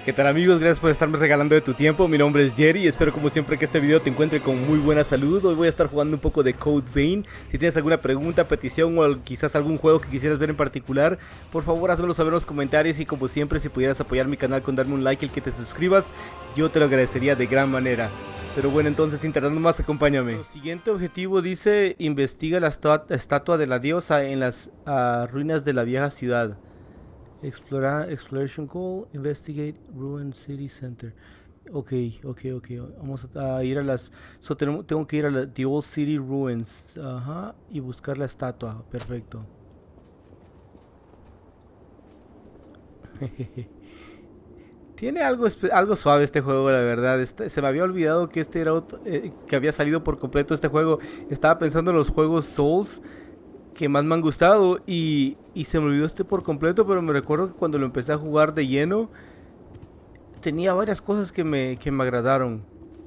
¿Qué tal, amigos? Gracias por estarme regalando de tu tiempo. Mi nombre es Jerry y espero como siempre que este video te encuentre con muy buena salud. Hoy voy a estar jugando un poco de Code Vein. Si tienes alguna pregunta, petición o quizás algún juego que quisieras ver en particular, por favor házmelo saber en los comentarios. Y como siempre, si pudieras apoyar mi canal con darme un like y el que te suscribas, yo te lo agradecería de gran manera. Pero bueno, entonces sin tardar más, acompáñame. El siguiente objetivo dice: investiga la estatua de la diosa en las ruinas de la vieja ciudad. Exploration goal, investigate ruined city center. Ok. Vamos a ir a las... tengo que ir a the old city ruins. Ajá. Y buscar la estatua. Perfecto. Tiene algo suave este juego, la verdad. Se me había olvidado que este era que había salido por completo este juego. Estaba pensando en los juegos Souls que más me han gustado y se me olvidó este por completo, pero me recuerdo que cuando lo empecé a jugar de lleno tenía varias cosas que me agradaron.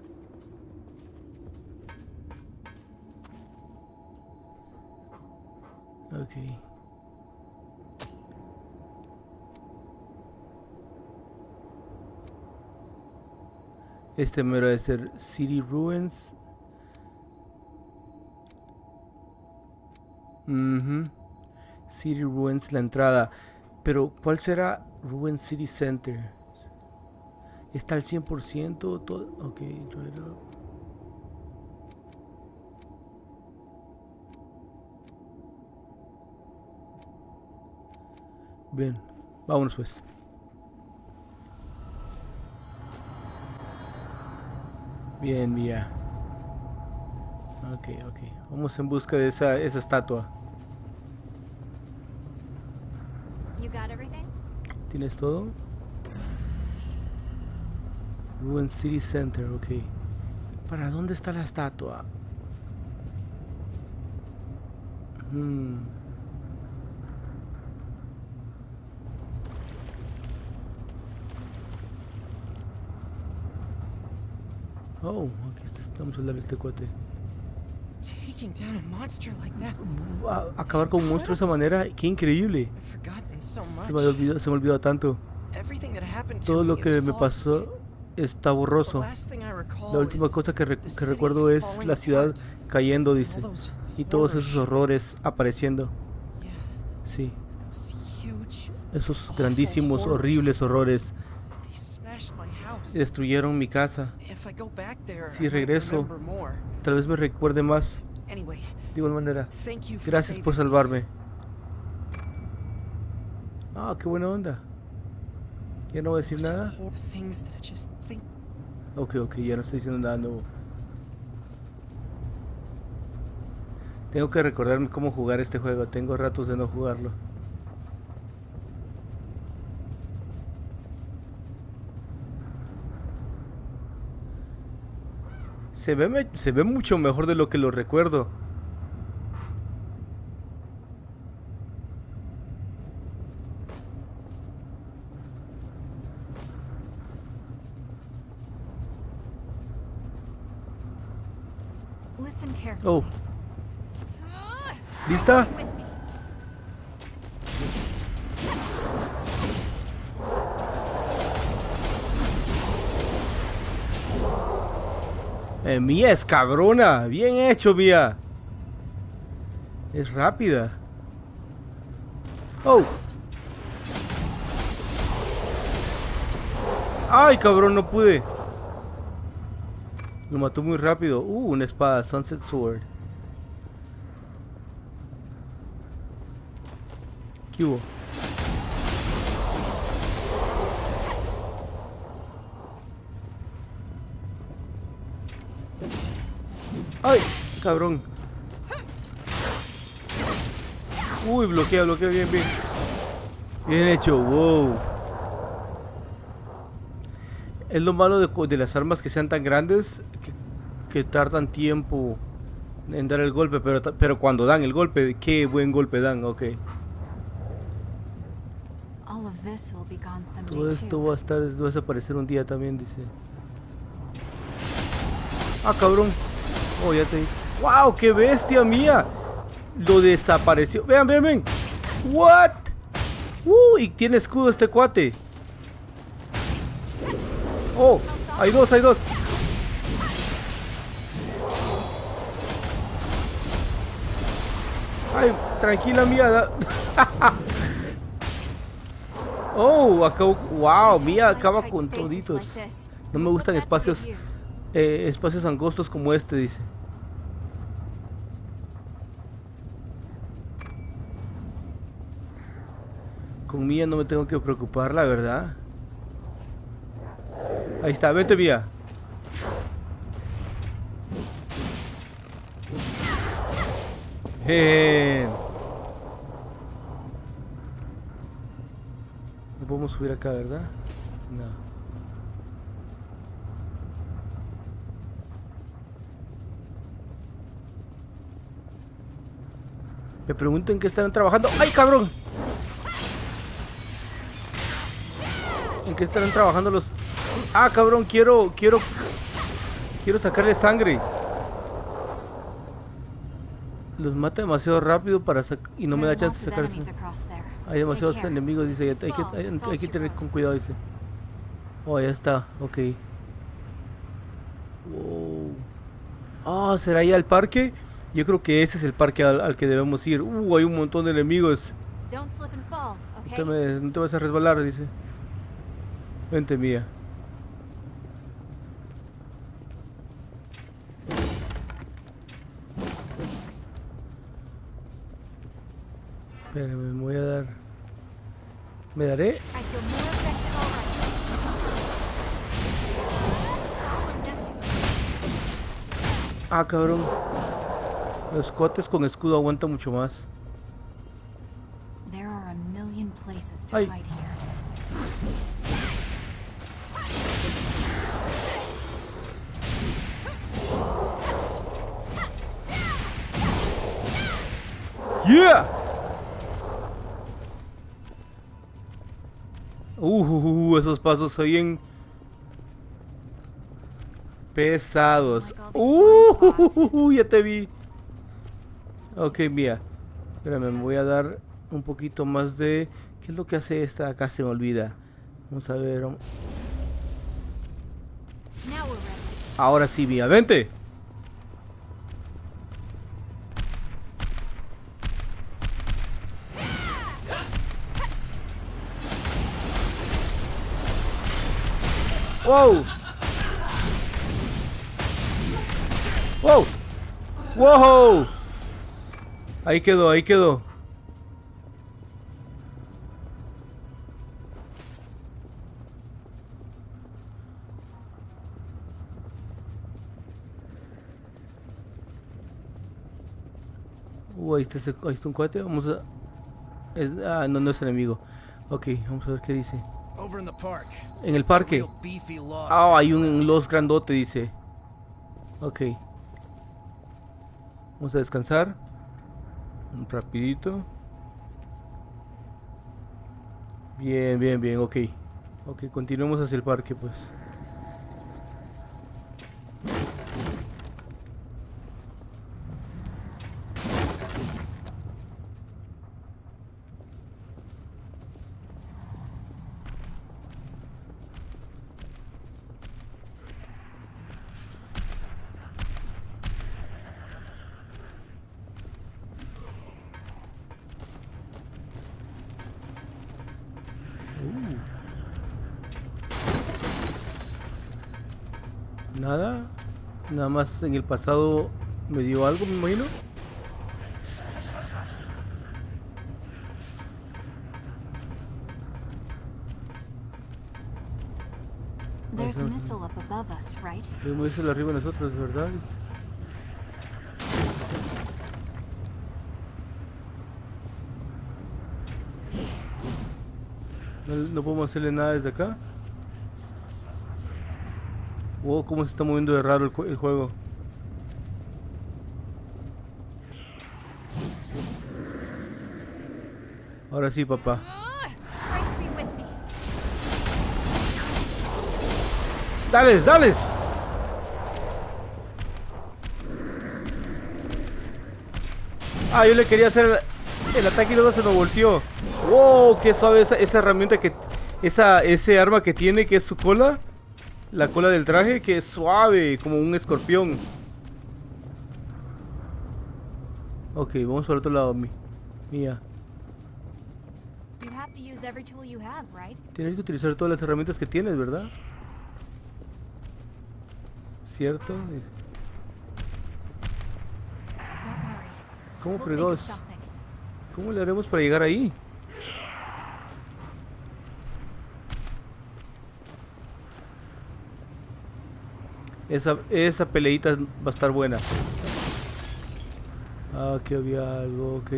Ok. Este mero debe ser City Ruins. City Ruins, la entrada. Pero, ¿cuál será Ruin City Center? ¿Está al 100%? Todo. Ok, right up. Bien, vámonos pues. Bien, Mía. Ok. Vamos en busca de esa estatua. ¿Tienes todo? Ruin City Center, ok. ¿Para dónde está la estatua? Oh, aquí estamos al lado de este cuate. Acabar con un monstruo de esa manera, qué increíble. Se me olvidó tanto. Todo lo que me pasó está borroso. La última cosa que recuerdo es la ciudad cayendo, dice. Y todos esos horrores apareciendo. Sí. Esos grandísimos, horribles horrores destruyeron mi casa. Si regreso, tal vez me recuerde más. De igual manera, gracias por salvarme. Ah, qué buena onda. Ya no voy a decir nada. Ok, ya no estoy diciendo nada nuevo. Tengo que recordarme cómo jugar este juego. Tengo ratos de no jugarlo. Se ve mucho mejor de lo que lo recuerdo. Oh. ¿Lista? Mía es cabrona. Bien hecho, Mía. Es rápida. Oh. Ay, cabrón, no pude. Lo mató muy rápido. Una espada, Sunset Sword. ¿Qué hubo? ¡Ay! Cabrón. Uy, bloquea, bien. Bien hecho, wow. Es lo malo de las armas que sean tan grandes que tardan tiempo en dar el golpe, pero cuando dan el golpe, qué buen golpe dan, ok. Todo esto va a desaparecer un día también, dice. Ah, cabrón. Oh, ya te dije. ¡Wow! ¡Qué bestia, Mía! Lo desapareció. Vean. What? Y tiene escudo este cuate. Oh, hay dos, hay dos. Ay, tranquila Mía. Oh, acabo. Wow, Mía acaba con toditos. No me gustan espacios espacios angostos como este, dice. Con Mía no me tengo que preocupar, la verdad. Ahí está, vete Mía. No podemos subir acá, ¿verdad? No. Me pregunto en qué estarán trabajando. ¡Ay, cabrón! ¿En qué estarán trabajando los...? Ah, cabrón, quiero sacarle sangre. Los mata demasiado rápido y no me da chance de sacar sangre. Hay demasiados enemigos, dice. Hay que tener con cuidado, dice. Oh, ya está, ok. Wow. Ah, ¿será ahí al parque? Yo creo que ese es el parque al que debemos ir. Hay un montón de enemigos. No te vas a resbalar, dice. Vente, Mía. Espérame, me voy a dar. ¿Me daré? Ah, cabrón. Los cotes con escudo aguantan mucho más. Ay. Yeah. Esos pasos se oyen pesados. Ya te vi. Ok, Mía. Espérame, me voy a dar un poquito más de... ¿Qué es lo que hace esta? Acá se me olvida. Vamos a ver. Ahora sí, Mía, vente. Wow. Wow. Wow. Ahí quedó, ahí quedó. Ahí está un cuate. Vamos a... no, no es enemigo. Ok, vamos a ver qué dice. En el parque. Ah, hay un Lost grandote, dice. Ok. Vamos a descansar. Rapidito. Bien, bien, bien, ok. Ok, continuemos hacia el parque, pues. Nada más en el pasado me dio algo, me imagino. There's a missile up above us, right? Hay un missile arriba de nosotros, ¿verdad? No podemos hacerle nada desde acá. Wow, cómo se está moviendo de raro el juego. Ahora sí, papá. ¡Dales, dales! Ah, yo le quería hacer el ataque y luego se lo volteó. ¡Wow! ¡Qué suave esa herramienta que... ese arma que tiene, que es su cola! la cola del traje, que es suave, como un escorpión. Ok, vamos para el otro lado, Mía. You have to use every tool you have, right? Tienes que utilizar todas las herramientas que tienes, ¿verdad? ¿Cierto? Don't worry. ¿Cómo We'll think of fregados? something. ¿Cómo le haremos para llegar ahí? Esa peleita va a estar buena. Ah, que había algo, ok.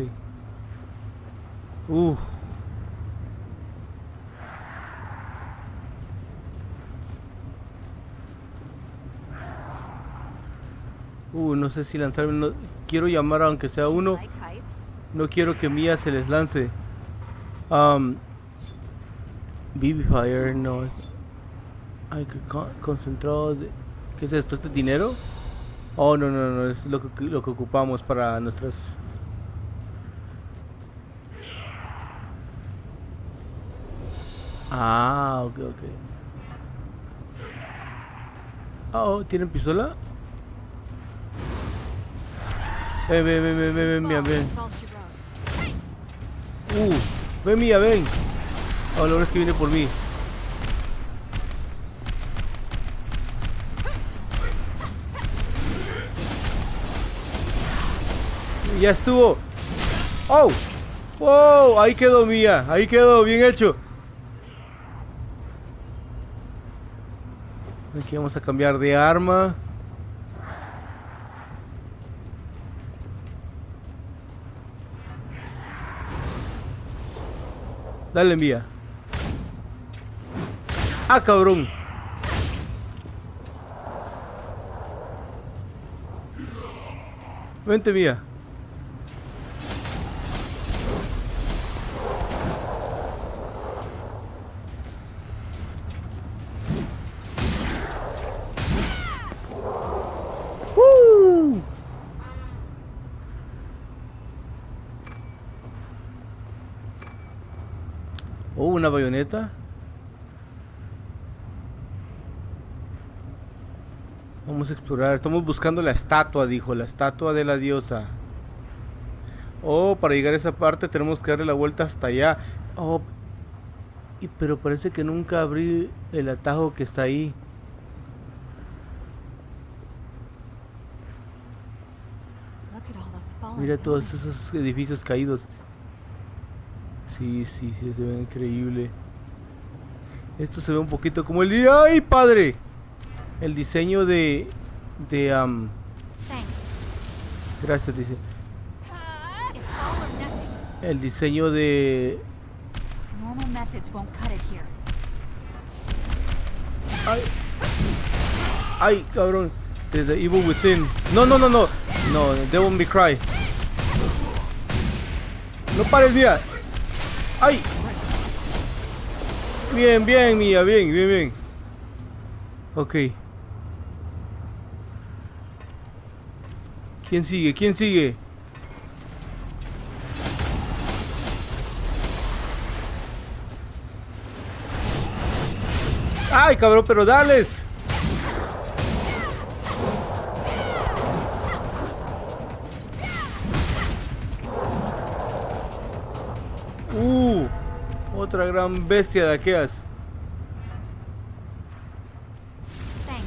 No sé si lanzarme. No, quiero llamar aunque sea uno. Like heights? No quiero que Mía se les lance. Vivifire, no. Ay, concentrado. ¿Qué es esto? ¿Este dinero? Oh, no, no, no. Es lo que ocupamos para nuestras... Ah, ok, ok. Oh, ¿tienen pistola? Ven, Mía, ven. That's all she wrote. Ven, Mía, ven. Oh, lo bueno es que viene por mí. Ya estuvo. Oh, wow, ahí quedó Mía. Ahí quedó, bien hecho. Aquí vamos a cambiar de arma. Dale, Mía. Ah, cabrón. Vente, Mía. Una bayoneta. Vamos a explorar. Estamos buscando la estatua, dijo. La estatua de la diosa. Oh, para llegar a esa parte tenemos que darle la vuelta hasta allá. Oh, pero parece que nunca abrí el atajo que está ahí. Look at all those fallen Mira todos buildings. esos edificios caídos. Sí, se ve increíble. Esto se ve un poquito como el día. ¡Ay, padre! El diseño de Thanks. gracias, dice. It's all or nothing. El diseño de... Normal methods won't cut it here. Ay, cabrón. The Evil Within. No. No, Devil May Cry. No pares, Mía. Ay. Bien, Mía, bien. Ok. ¿Quién sigue? Ay, cabrón, pero dales. Otra gran bestia de aquellas. Thanks.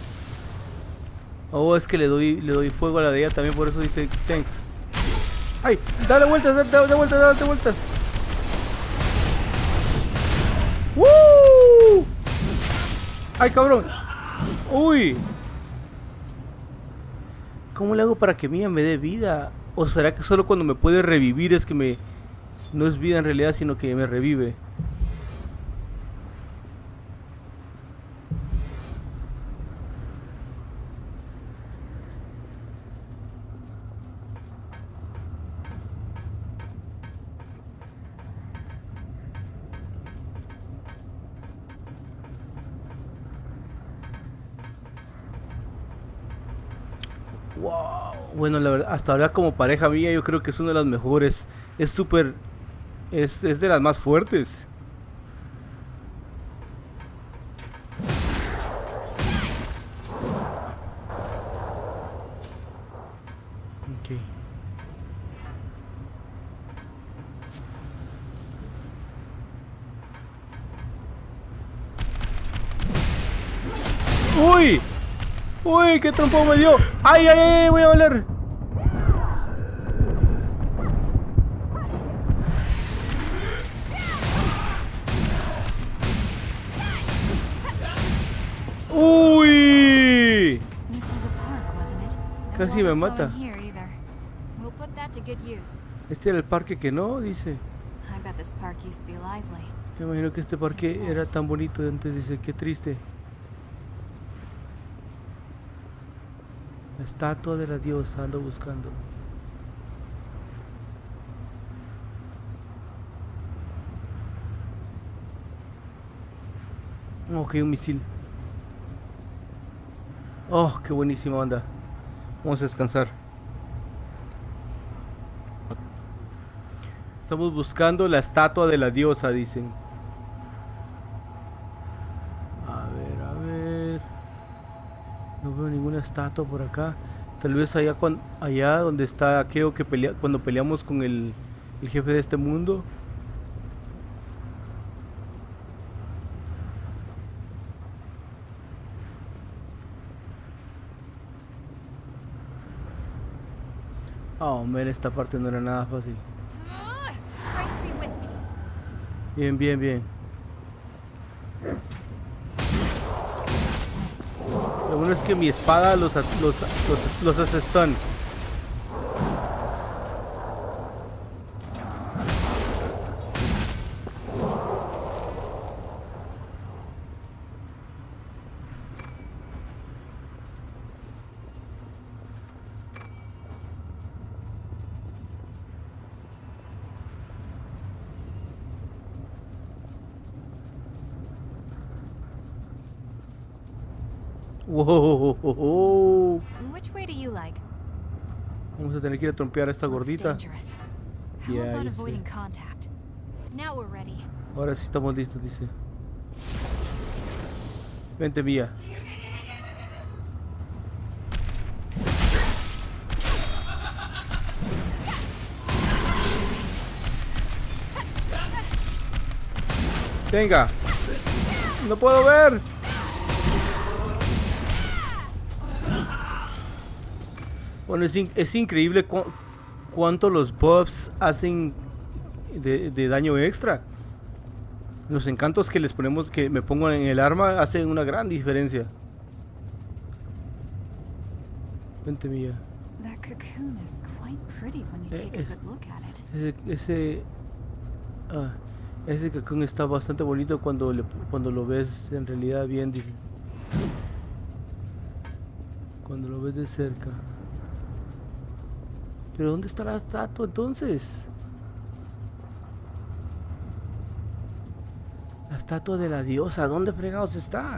Oh, es que le doy fuego a la de ella también, por eso dice thanks. Ay, dale vueltas, dale vueltas. ¡Woo! Ay, cabrón. Uy. ¿Cómo le hago para que Mía me dé vida? ¿O será que solo cuando me puede revivir es que me... No es vida en realidad, sino que me revive? Wow. Bueno, la verdad, hasta ahora como pareja mía yo creo que es una de las mejores. Es súper... Es de las más fuertes. Ok. ¡Uy! ¡Uy! ¡Qué trompo me dio! ¡Ay, ay, ay! ¡Voy a valer! ¡Uy! This was a park, wasn't it? No Casi me water mata. flowing here either. We'll put that to good use. Este era el parque que no, dice. I bet this park used to be lively. Me imagino que este parque era tan bonito de antes, dice. Qué triste. La estatua de la diosa ando buscando. Ok, un misil. Oh, qué buenísima onda. Vamos a descansar. Estamos buscando la estatua de la diosa, dicen. A ver. No veo ninguna estatua por acá. Tal vez allá, allá donde está aquello que cuando peleamos con el jefe de este mundo. Oh, man, esta parte no era nada fácil. Try to be with me. Bien, bien, bien. Lo bueno es que mi espada los hace stun. Wow. Which way do you like? Vamos a tener que ir a trompear a esta Looks gordita. dangerous. How Yeah, about you see. avoiding contact? Now we're ready. Ahora sí estamos listos, dice. Vente, Mía. Venga. No puedo ver. Bueno, es increíble cuánto los buffs hacen de daño extra. Los encantos que les ponemos, que me pongo en el arma, hacen una gran diferencia. Vente, Mía. That cocoon is quite pretty when you take a good look at it. Ese cacón está bastante bonito cuando lo ves en realidad bien, dice. Cuando lo ves de cerca. Pero ¿dónde está la estatua entonces? La estatua de la diosa, ¿dónde fregados está?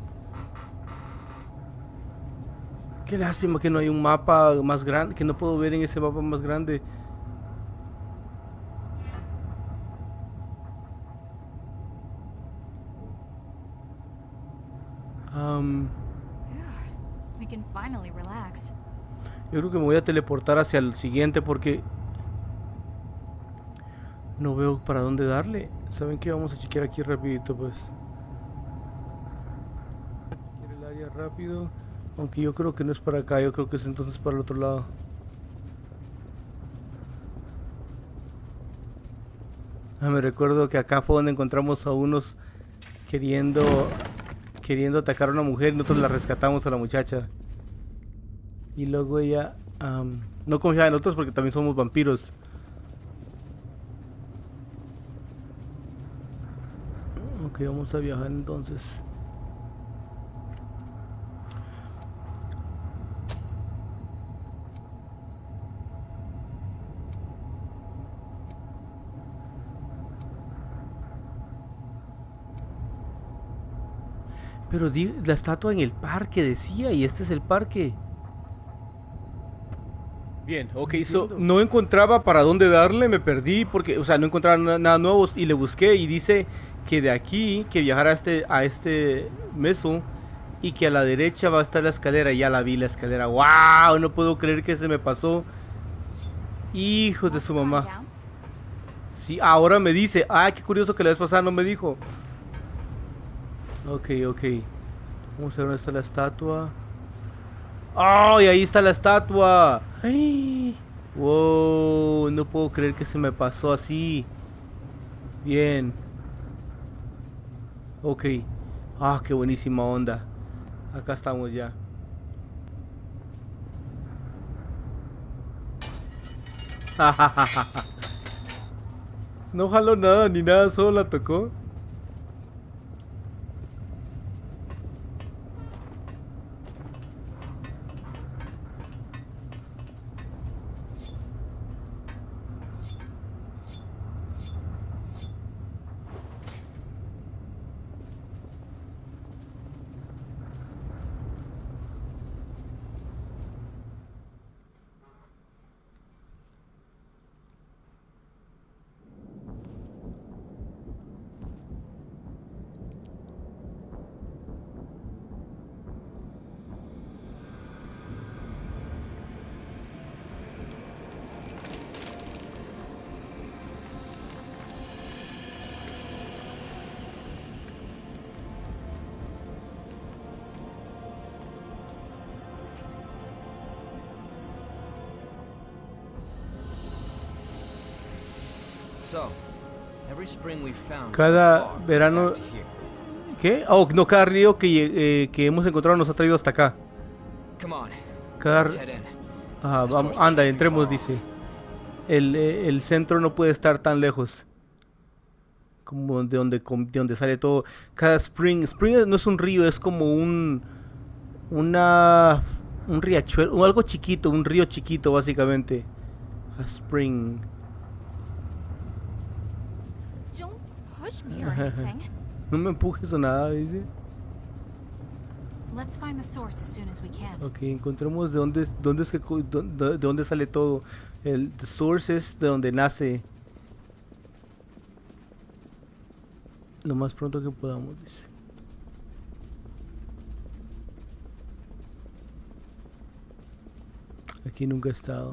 Qué lástima que no hay un mapa más grande, que no puedo ver en ese mapa más grande. We can finally relax. Yo creo que me voy a teleportar hacia el siguiente porque no veo para dónde darle. ¿Saben qué? Vamos a chequear aquí rapidito, pues. Chequear el área rápido. Aunque yo creo que no es para acá, yo creo que es entonces para el otro lado. Me recuerdo que acá fue donde encontramos a unos queriendo atacar a una mujer y nosotros la rescatamos a la muchacha. Y luego ella no confiaba en nosotros porque también somos vampiros. Ok, vamos a viajar entonces. Pero la estatua en el parque decía, y este es el parque. Bien, ok, no encontraba para dónde darle, me perdí porque, o sea, no encontraba nada nuevo y le busqué y dice que de aquí, que viajara a este meso y que a la derecha va a estar la escalera. Ya la vi la escalera, wow, no puedo creer que se me pasó Hijos de su mamá. Down. Sí, ahora me dice. Ah, qué curioso que la vez pasada no me dijo. Ok, ok. Vamos a ver dónde está la estatua. ¡Ay! Ahí está la estatua. ¡Ay! Wow, no puedo creer que se me pasó así. Bien. Ok. Ah, qué buenísima onda. Acá estamos ya. No jaló nada ni nada, solo la tocó. So, every spring we've found so Cada far leads verano. back to here. ¿Qué? Oh, no, cada río que hemos encontrado nos ha traído hasta acá. Come on, Cada... let's head in. Ajá, The vamos, source anda, can't be entremos, far dice. off. El centro no puede estar tan lejos. Como de donde sale todo. Cada spring no es un río, es como un riachuelo, o algo chiquito, un río chiquito básicamente. A spring. Don't push me or anything. No me empujes o nada, dice. Let's find the source as soon as we can. Ok, encontremos de dónde sale todo. The source es de donde nace. Lo más pronto que podamos, dice. Aquí nunca he estado.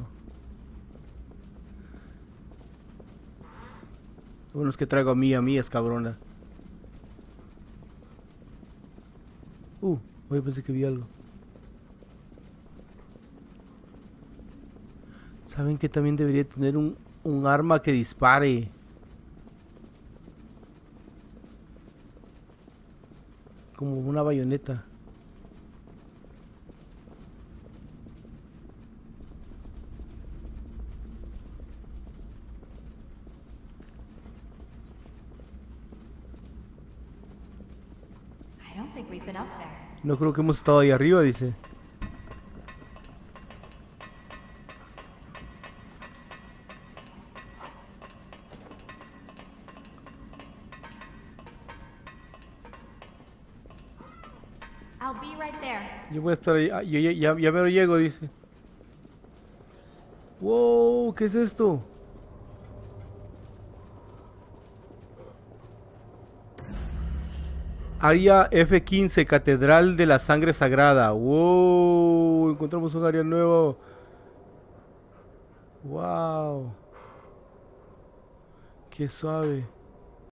Lo bueno es que traigo a mí es cabrona. Hoy pensé que vi algo. ¿Saben que también debería tener un arma que dispare? Como una bayoneta. I don't think we've been up there. No creo que hemos estado ahí arriba, dice. I'll be right there. Yo voy a estar ahí. Yo ya me lo llego, dice. Wow, ¿qué es esto? Área F15, Catedral de la Sangre Sagrada. Wow, encontramos un área nuevo. Wow. Qué suave.